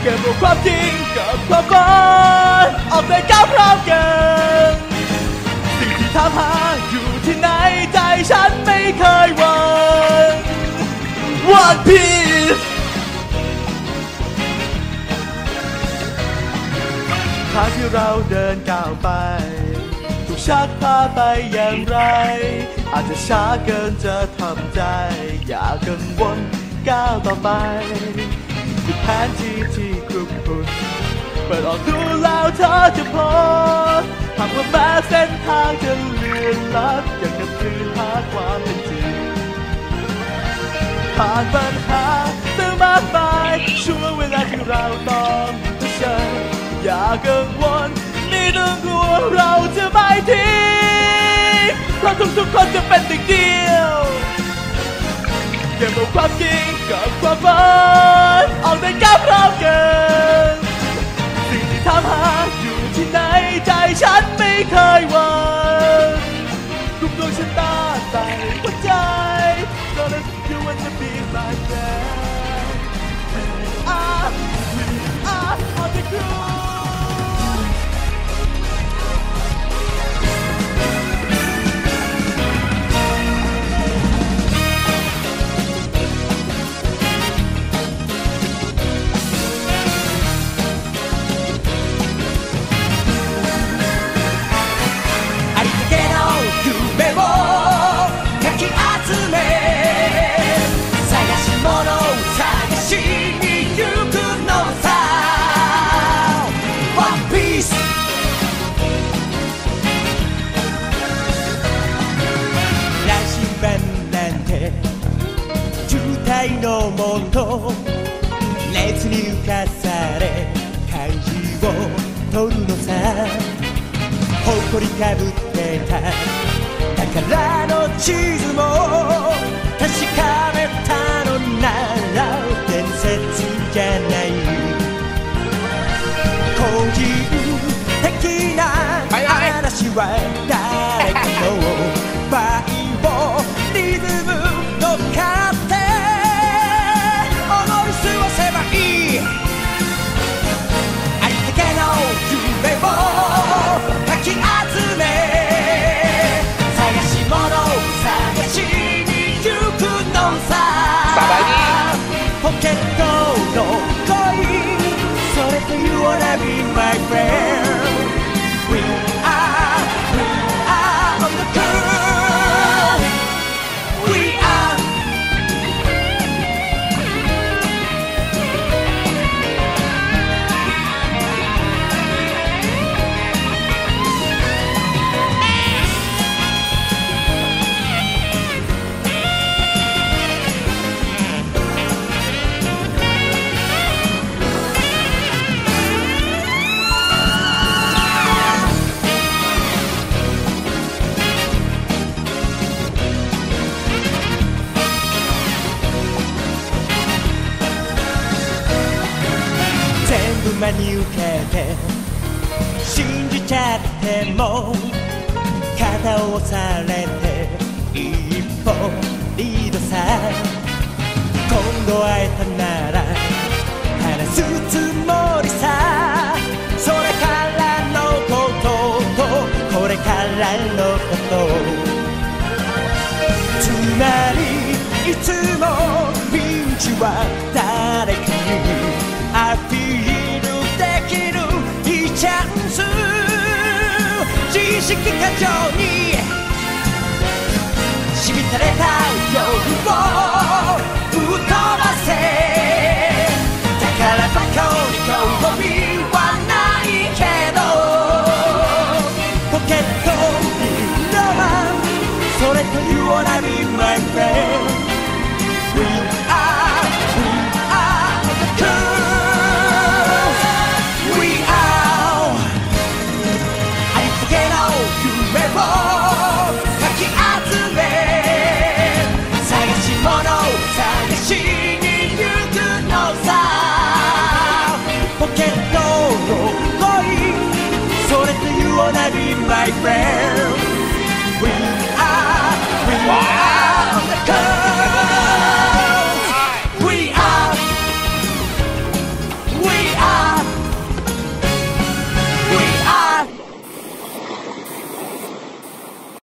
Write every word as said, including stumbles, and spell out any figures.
ก็บความจริงกับความฝันออกเดินก้าวพร้อมกันสิ่งที่ถามหาอยู่ที่ไหนใจฉันไม่เคยหวั่น One Piece ทางที่เราเดินก้าวไปถูกชักพาไปอย่างไรอาจจะช้าเกินจะทำใจอย่ากังวลก้าวต่อไปคือแผนที่ที่ครุขระเปิดออกดูแล้วเธอจะพบหากว่าแม้เส้นทางจะเลื่อนลัดยังกับคืนหาความเป็นจริงผ่านปัญหาตั้งมากมายช่วงเวลาที่เราต้องเผชิญอย่ากังวลไม่ต้องกลัวเราจะไม่ทิ้งเพราะทุกๆคนจะเป็นหนึ่งเดียวเก็บเอาความจริงกับความฝันออกเดินก้าวพร้อมกันสิ่งที่ถามหาอยู่ที่ไหนใจฉันไม่เคยหวั่นทุกดวงชะตาใส่หัวใจ Gonna you want to be like that We are We are on the grooveのもと熱に浮かされ漢字を取るのさ誇りかぶってた宝の地図も確かめたのなら伝説じゃない個人的な話は誰かのバイオリズムの勝手ポケットの恋それと You wanna be my friend We are, we are on the groove We are真に受けて信じちゃっても肩を押されて一歩リードさ今度会えたなら話すつもりさそれからのこととこれからのことつまりいつもピンチは誰かにアピールチャンス自意識過剰にしみたれた夜を吹っ飛ばせだからバカに興味はないけどポケットにロマンそれと You wanna be my friend We are, we are the cool pocket no no going so let you wanna be my friend